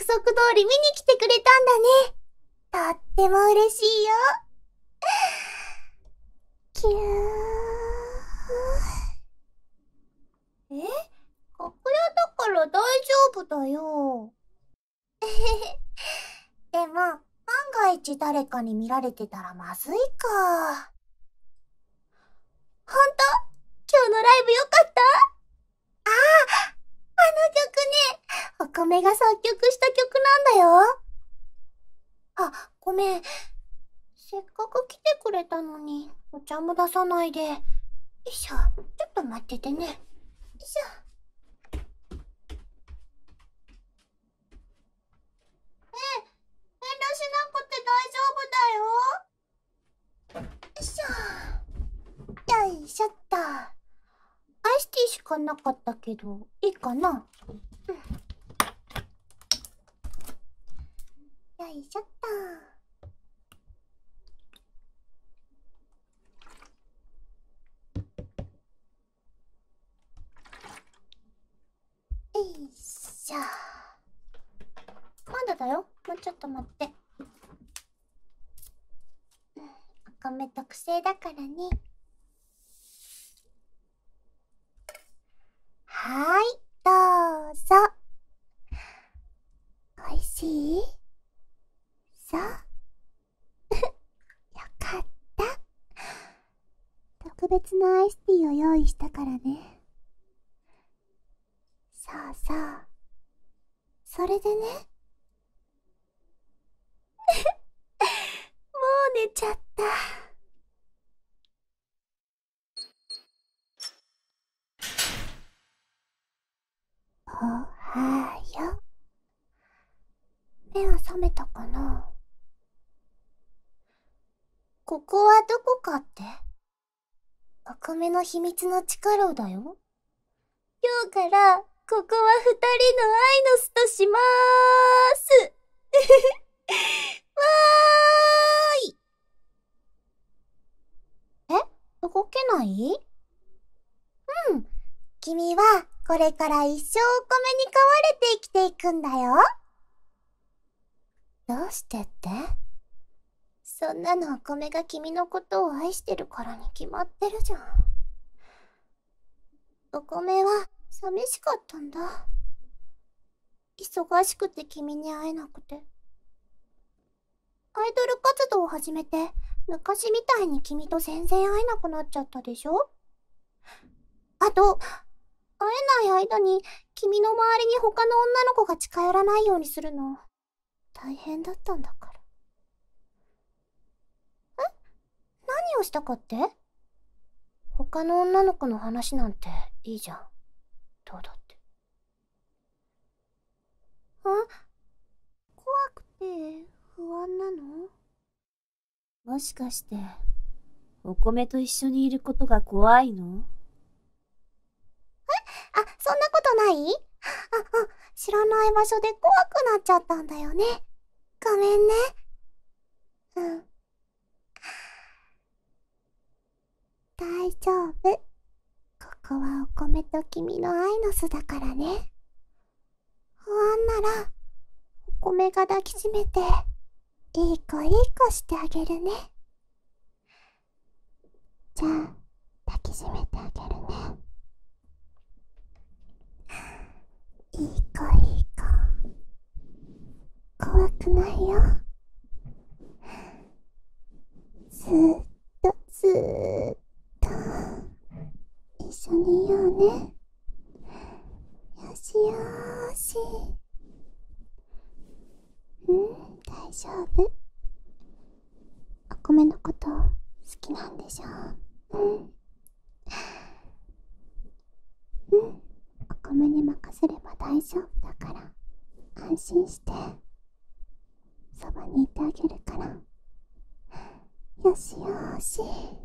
束通り見に来てくれたんだね。とっても嬉しいよ。キュー。楽屋だから大丈夫だよ。でも、万が一誰かに見られてたらまずいか。ほんと？今日のライブよかった？あの曲ね、お米が作曲した曲なんだよ。あ、ごめん。せっかく来てくれたのに、お茶も出さないで。よいしょ、ちょっと待っててね。よいしょ。遠慮しなくて大丈夫だよ。よいしょ。よいしょっと。アイスティーしかなかったけど、いいかな？よいしょっと。よいしょ。まだだよ。もうちょっと待って。お米特製だからね。はーい、どうぞ。おいしい？そう。よかった。特別なアイスティーを用意したからね。そうそう。それでね。もう寝ちゃった。おはよう。目は覚めたかな？ここはどこかって？お米の秘密の地下牢だよ。今日から、ここは2人の愛の巣としまーす。わーい。動けない？うん。君は、これから一生お米に飼われて生きていくんだよ。どうしてって？そんなのお米が君のことを愛してるからに決まってるじゃん。お米は寂しかったんだ。忙しくて君に会えなくて。アイドル活動を始めて、昔みたいに君と全然会えなくなっちゃったでしょ？あと、会えない間に君の周りに他の女の子が近寄らないようにするの、大変だったんだから。何をしたかって？他の女の子の話なんていいじゃん。どうだって。怖くて不安なの？ もしかして、お米と一緒にいることが怖いの？ そんなことない？知らない場所で怖くなっちゃったんだよね。ごめんね。大丈夫。ここはお米と君の愛の巣だからね。不安なら、お米が抱きしめて、いい子いい子してあげるね。じゃあ、抱きしめてあげるね。いい子いい子。怖くないよ。ずーっとずーっと一緒にいようね。よしよーし。大丈夫。お米のこと好きなんでしょ？お米に任せれば大丈夫だから、安心してそばにいてあげるから。よしよーし。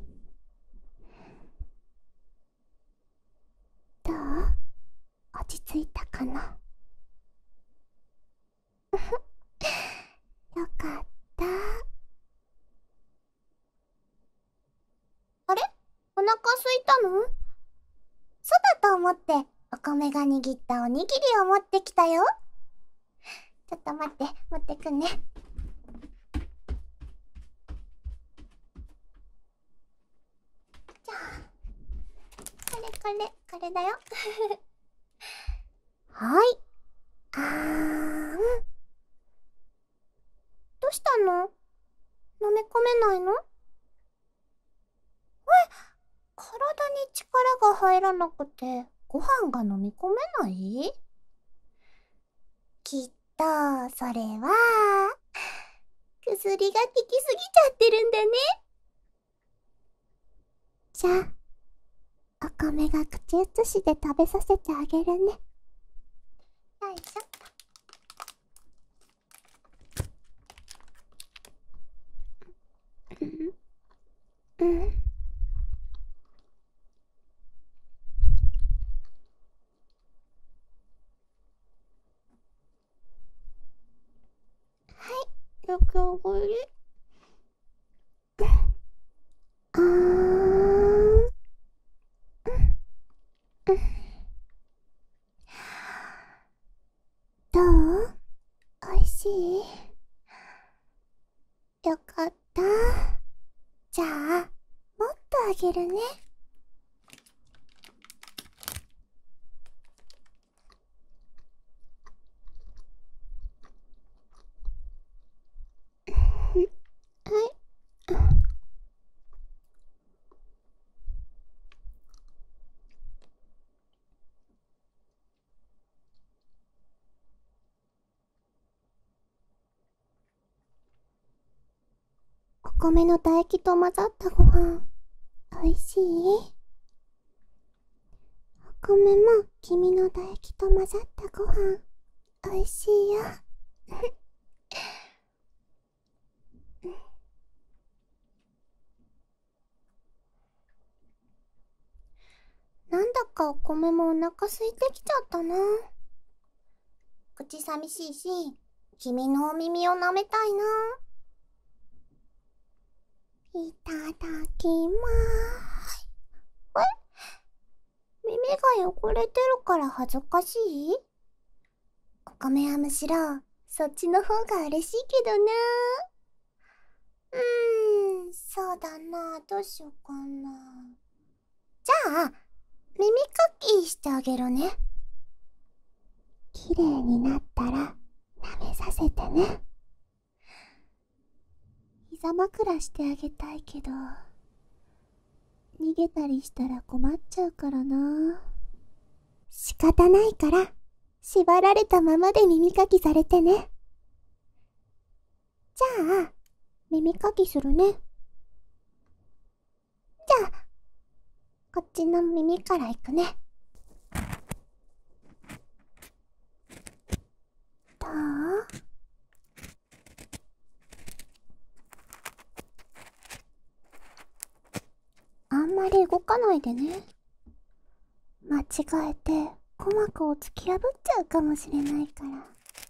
どう？落ち着いたかな？よかった。あれ？お腹空いたの？そうだと思って、お米が握ったおにぎりを持ってきたよ。 ちょっと待って、持ってくね。じゃあ、これだよ。はい。どうしたの？飲み込めないの？体に力が入らなくて、ご飯が飲み込めない？きっと、それは、薬が効きすぎちゃってるんだね。じゃあ、お米が口移しで食べさせてあげるね。よいしょ。うん。はい、よくおごり。あー。どう？おいしい？よかった。じゃあ、もっとあげるね。はい。お米の唾液と混ざったご飯、おいしい？お米も君の唾液と混ざったご飯、おいしいよ。なんだかお米もお腹空いてきちゃったな。口寂しいし、君のお耳を舐めたいな。いただきまーす。耳が汚れてるから恥ずかしい？お米はむしろ、そっちの方が嬉しいけどな。そうだな。どうしようかな。じゃあ、耳かきしてあげるね。きれいになったら、舐めさせてね。膝枕してあげたいけど、逃げたりしたら困っちゃうからな。仕方ないから、縛られたままで耳かきされてね。じゃあ、耳かきするね。じゃあ、こっちの耳から行くね。どう？あんまり動かないでね。間違えて鼓膜を突き破っちゃうかもしれないから。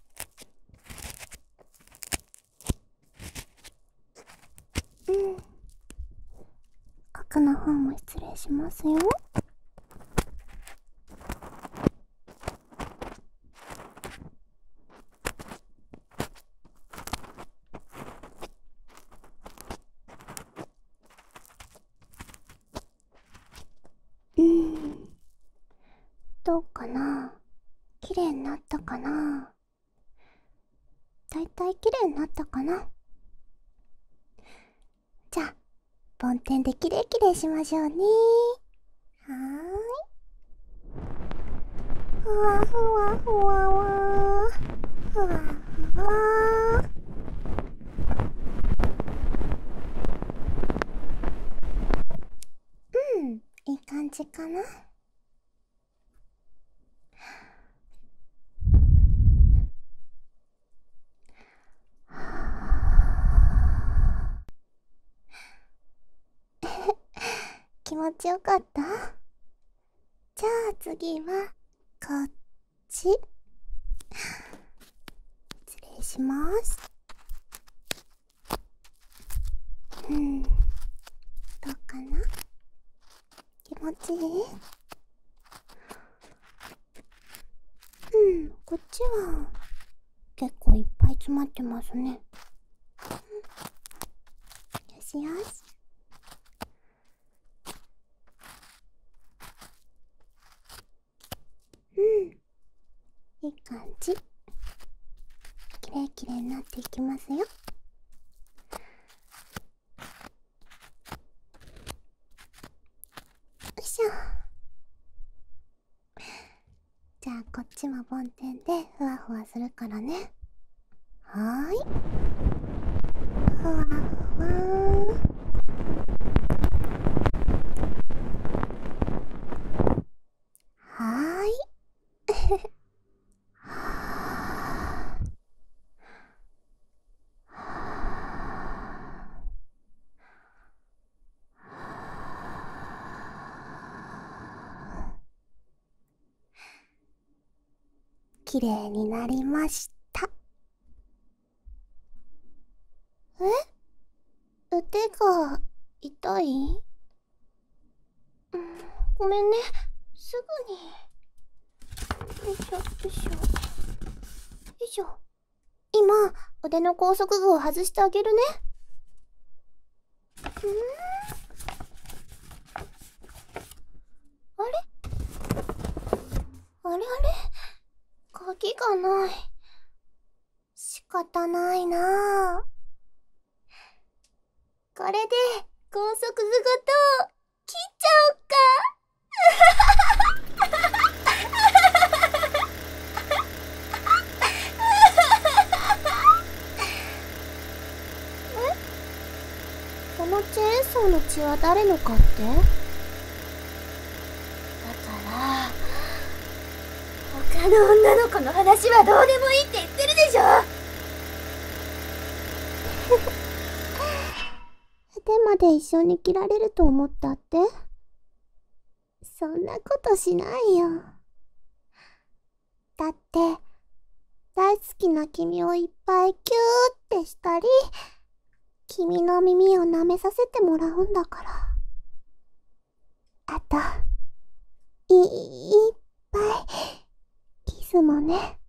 奥の方も失礼しますよ。どうかな？綺麗になったかな？だいたい綺麗になったかな？じゃあ、梵天でキレイキレイしましょうね。はーい。ふわふわふわわー。ふわふわー。いい感じかな。気持ちよかった？じゃあ次は、こっち。失礼します。どうかな？気持ちいい？こっちは、結構詰まってますね。よしよし。いい感じ。きれいきれいになっていきますよ。よいしょ。じゃあこっちも梵天でふわふわするからね。はーい。ふわふわー。はーい。きれいになりました。腕が痛い？ごめんね。すぐに。よいしょ、よいしょ。よいしょ。今、腕の拘束具を外してあげるね。あれあれあれ、鍵がない。仕方ないなぁ。これで拘束具ごと切っちゃおっか。このチェーンソーの血は誰のかって？だから他の女の子の話はどうでもいいって言ってるでしょ。腕まで一緒に切られると思ったって？そんなことしないよ。だって大好きな君をいっぱいキューってしたり、君の耳を舐めさせてもらうんだから。あといっぱいキスもね。